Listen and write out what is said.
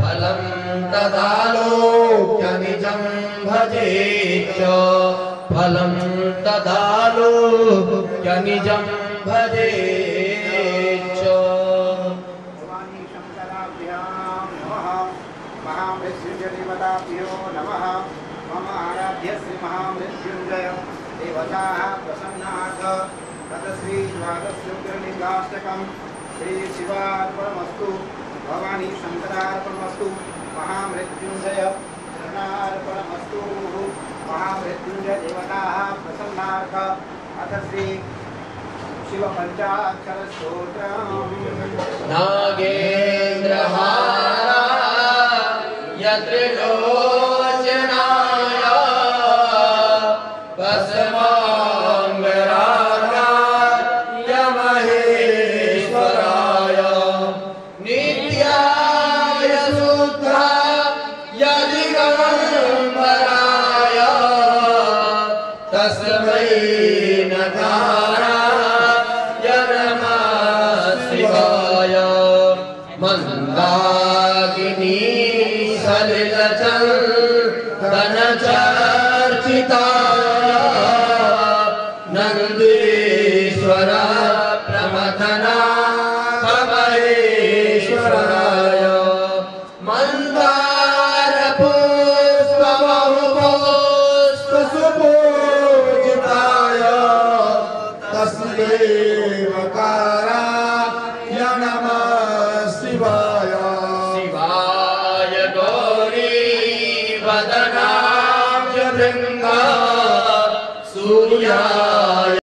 फलं तदालोक्य निजं भजेच्च फलं तदालोक्य निजं भजेच्च। भवानी शंकराभ्यां नमः। महामृत्युंजयदेवताभ्यो नमः। मम आराध्य श्री महामृत्युंजय देवताः प्रसन्नाथ तत् श्री द्वादशोग्रलिंगाष्टकं श्री शिवार्पणमस्तु। भवानी शंकरार्पणमस्तु। महामृत्युंजय शरणार्पणमस्तु। महामृत्युंजय देवताः प्रसन्नाथ अथ श्री शिव पंचाक्षर स्तोत्रम्। नागेन्द्रहारा यत्रिलोचनाय भस्माङ्गरागाय महेश्वराय नित्याय शुद्धाय दिगम्बराय तस्मै नकाराय नमः शिवाय। मंदाकिनी सलिलचन्दनचर्चिताय नंदीश्वर प्रमथनाय मंदारपुष्पबहुपुष्पसुपूजिताय तस्मैवकाराय नमः शिवाय। शिवाय गौरी वदनाब्जभृङ्ग सूर्याय